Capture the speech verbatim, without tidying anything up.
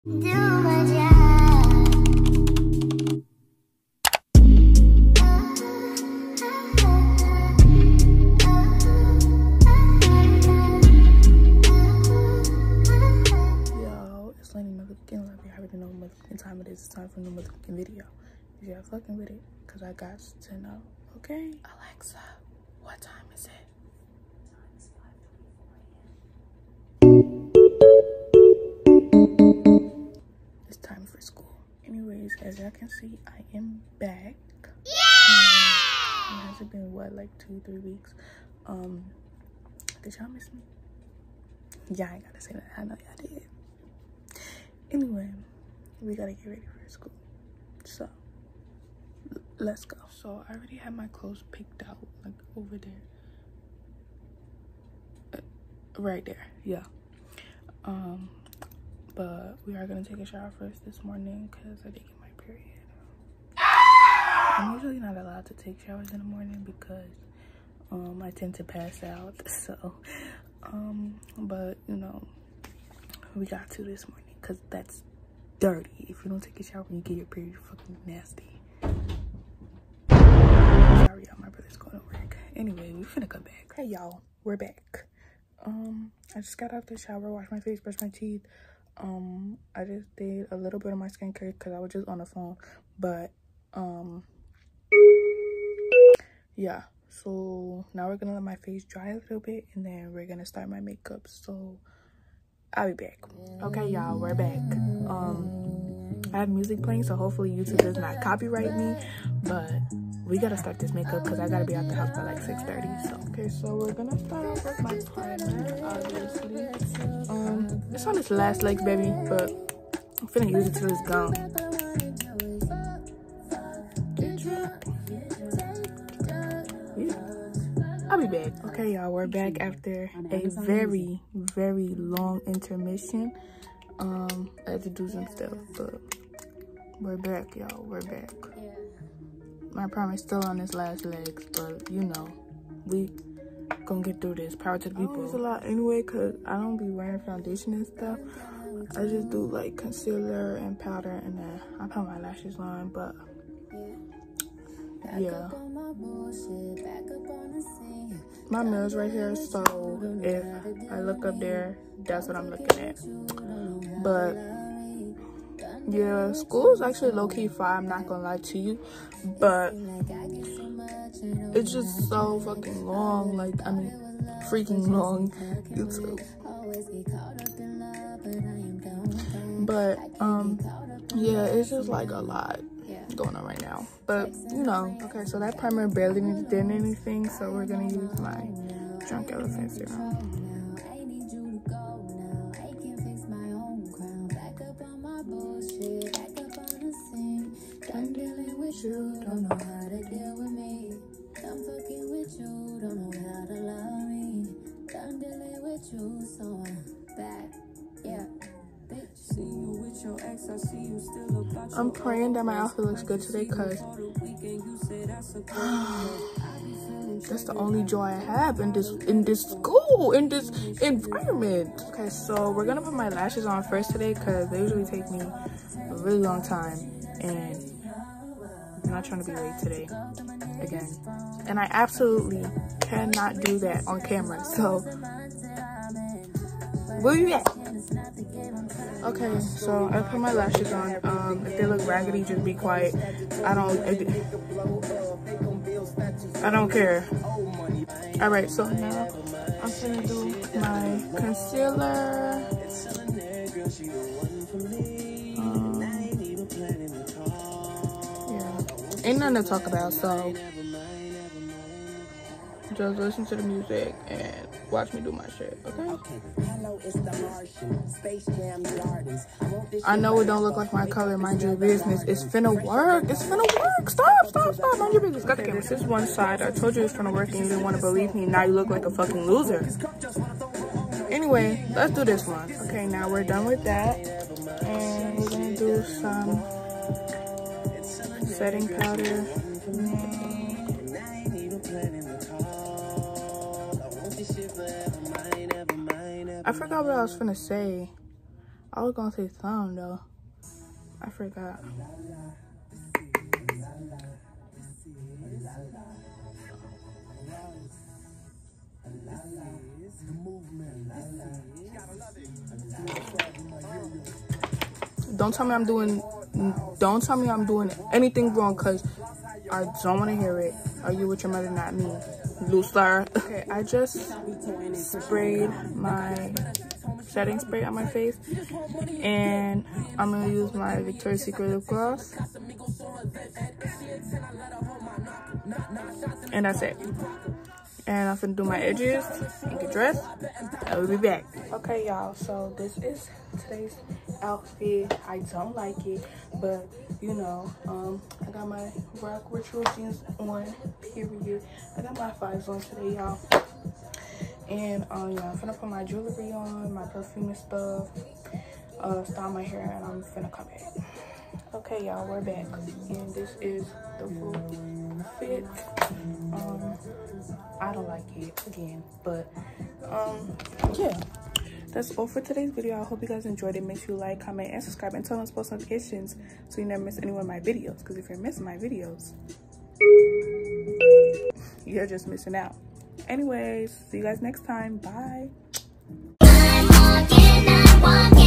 Do my job. Yo, it's Lenny motherfucking Love. You already know what motherfucking time it is. It's time for a new motherfucking video. If you're fucking with it, because I got to know. Okay? Alexa, what time is it? It's time for school. Anyways, as y'all can see, I am back. Yeah! Um, it hasn't been, what, like two, three weeks? Um, did y'all miss me? Yeah, I ain't gotta say that. I know y'all did. Anyway, we gotta get ready for school. So, let's go. So, I already have my clothes picked out, like, over there. Uh, right there, yeah. Um, but we are gonna take a shower first this morning because I did get my period. I'm usually not allowed to take showers in the morning because um I tend to pass out. So um but you know, we got to this morning because that's dirty. If you don't take a shower when you get your period, you're fucking nasty. Sorry y'all, my brother's going to work. Anyway, we finna come back. Hey y'all, we're back. um I just got out the shower, washed my face, brushed my teeth. um I just did a little bit of my skincare because I was just on the phone, but um yeah, so now we're gonna let my face dry a little bit and then we're gonna start my makeup. So I'll be back. Okay y'all, we're back. um I have music playing, so hopefully YouTube does not copyright me, but we gotta start this makeup because I gotta be out the house by like six thirty. So okay, so we're gonna start off with my primer, obviously. Um it's on its last legs, baby, but I'm finna use it till it's gone. Yeah. I'll be back. Okay y'all, we're back after a very very long intermission. um I had to do some stuff, but we're back y'all, we're back. My primer's still on its last legs, but you know, we gonna get through this. Power to the people. I don't use a lot anyway because I don't be wearing foundation and stuff. I just do like concealer and powder, and then I put my lashes on. But yeah, my mirror's right here, so if I look up there, that's what I'm looking at. But yeah, school is actually low-key fire, I'm not gonna lie to you, but it's just so fucking long. Like, I mean, freaking long, YouTube. But um yeah, it's just like a lot going on right now, but you know. Okay, so that primer barely did anything, so we're gonna use my Drunk Elephant serum. I'm dealing with you, don't know how to deal with me. I'm fucking with you, don't know how to love me. I'm dealing with you, so I'm back. Yeah. I'm praying that my outfit looks good today because that's the only joy I have in this in this school, in this environment. Okay, so we're gonna put my lashes on first today because they usually take me a really long time, and I'm not trying to be late today again. And I absolutely cannot do that on camera, so where you at? Okay, so I put my lashes on. Um, if they look raggedy, just be quiet. I don't, I don't care. All right, so now I'm gonna do my concealer. Um, yeah, ain't nothing to talk about, so just listen to the music and watch me do my shit, okay? I know it don't look like my color, mind your business. It's finna work, it's finna work. Stop, stop, stop, mind your business. Okay, this is one side. I told you it's finna work and you didn't want to believe me. Now you look like a fucking loser. Anyway, let's do this one. Okay, now we're done with that. And we're gonna do some setting powder. I forgot what I was finna say. I was gonna say thumb though. I forgot. Don't tell me I'm doing, don't tell me I'm doing anything wrong, cause I don't want to hear it. Are you with your mother, not me? Loosar. Okay, I just sprayed my setting spray on my face, and I'm gonna use my Victoria's Secret lip gloss, and that's it. And I'm gonna do my edges and get dressed. I will be back. Okay, y'all, so this is today's outfit. I don't like it, but you know, um I got my Rock Ritual jeans on, period. I got my fives on today, y'all. And um yeah, I'm finna put my jewelry on, my perfume and stuff, uh style my hair, and I'm finna come back. Okay, y'all, we're back, and this is the full fit. um I don't like it again, but um yeah, that's all for today's video. I hope you guys enjoyed it. Make sure you like, comment, and subscribe, and turn on post notifications so you never miss any of my videos, because if you're missing my videos, you're just missing out. Anyways, see you guys next time. Bye.